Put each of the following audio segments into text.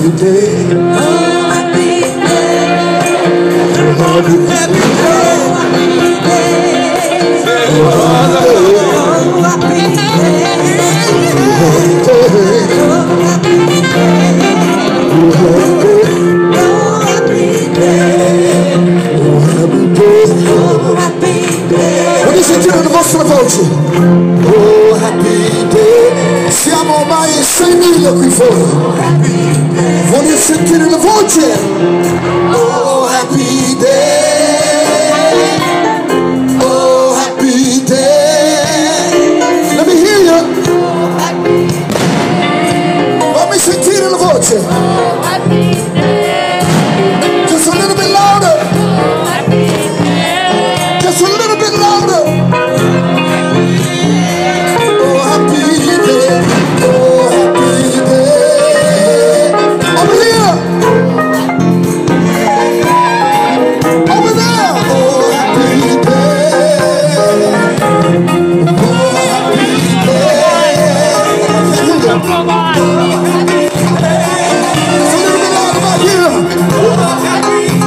happy day. Oh, happy day. Happy day. Oh, happy Voglio sentire la vostra voce. Oh, happy day. Siamo ormai 6.000 qui fuori. Voglio sentire la voce. Oh, happy day. Oh, happy day. Let me hear you. Fammi sentire la voce. Just a little bit louder. Just a little bit louder. Oh, happy day. Oh, happy day. Over here. Over there. Oh, happy day. Oh, happy day. Just a little bit louder back here. Oh, happy day.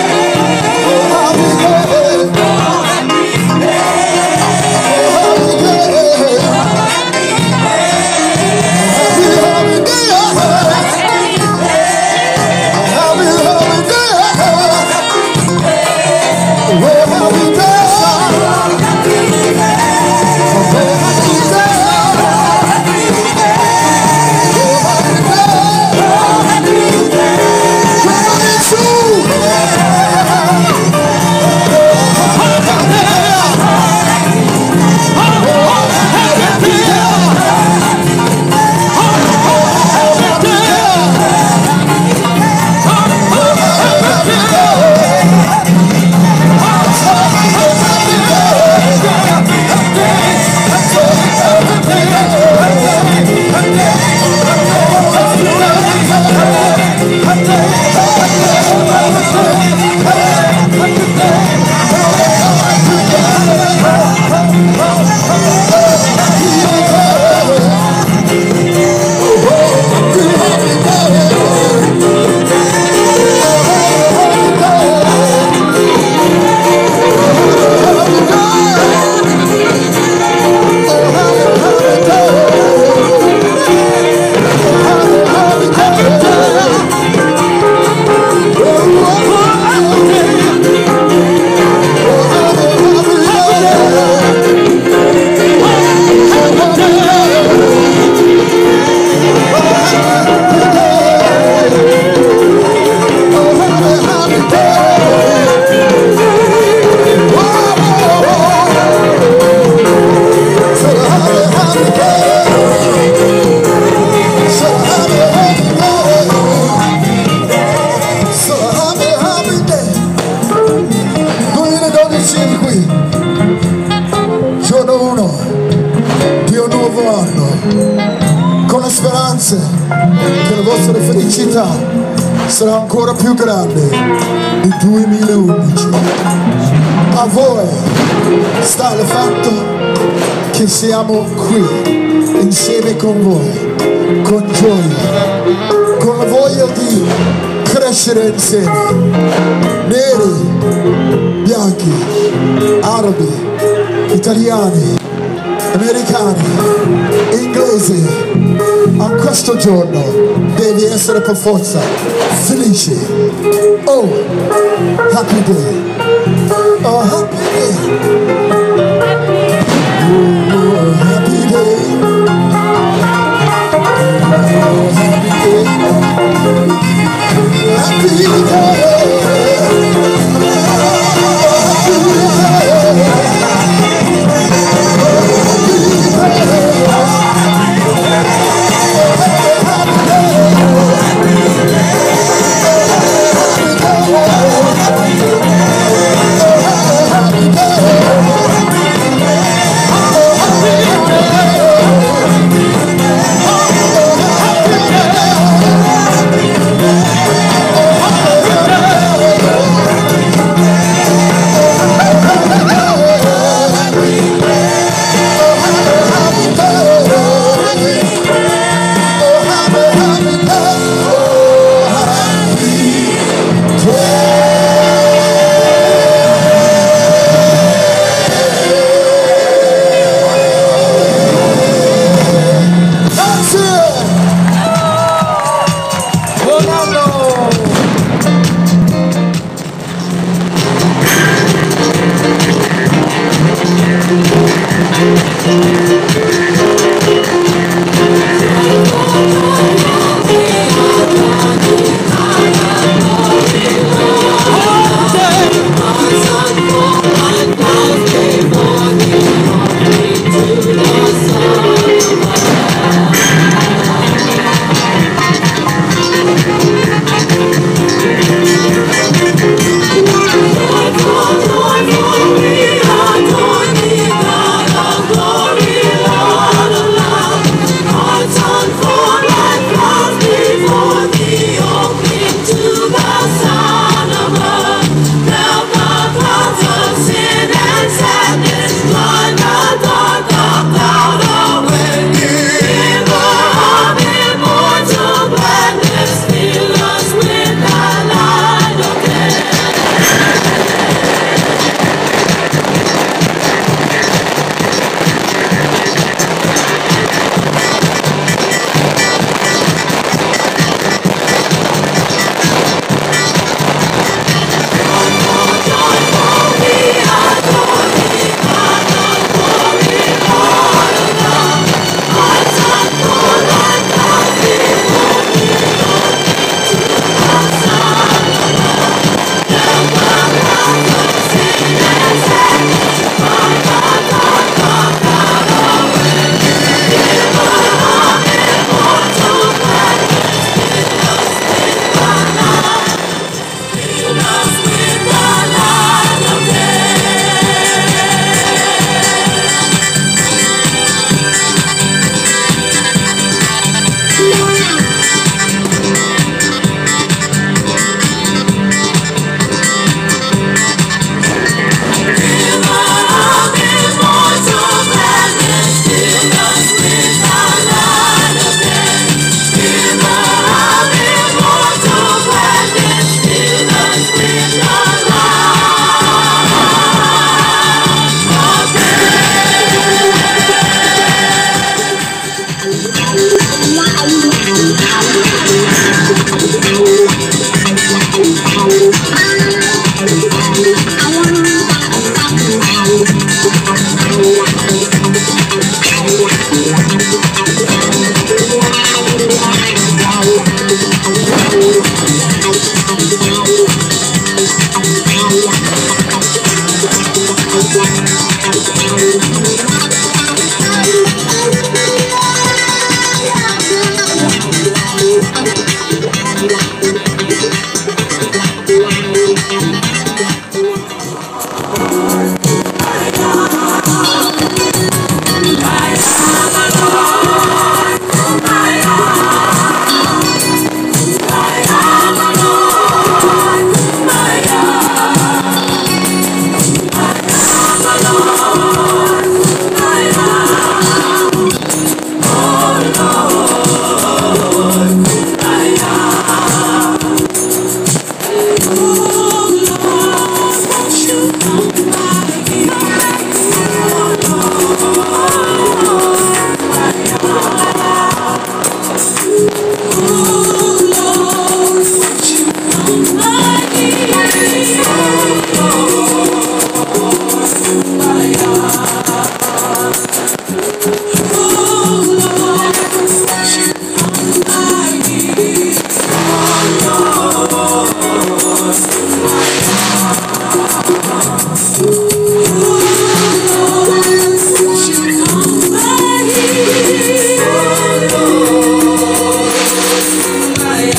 Con le speranze che la vostra felicità sarà ancora più grande del 2011. A voi sta il fatto che siamo qui insieme con voi, con gioia, con la voglia di crescere insieme, neri, bianchi, arabi, italiani, americani, inglesi. A questo giorno devi essere per forza felice. Oh, happy day. Oh, happy day. Oh, happy day. Oh, happy day. Happy day. Oh,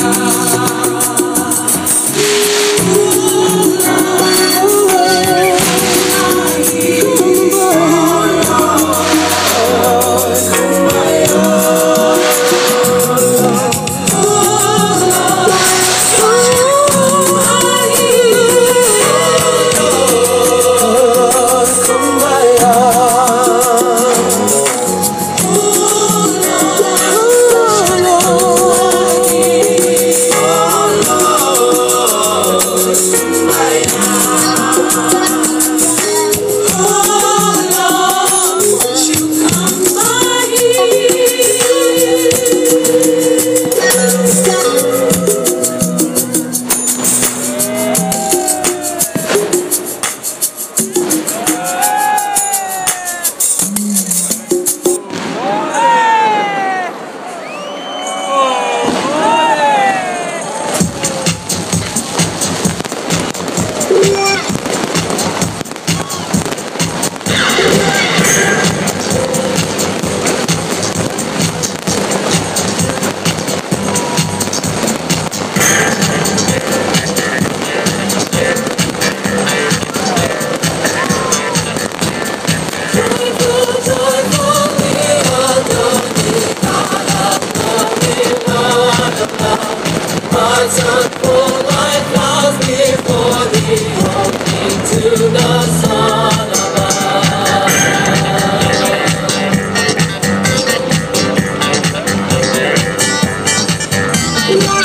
Yeah.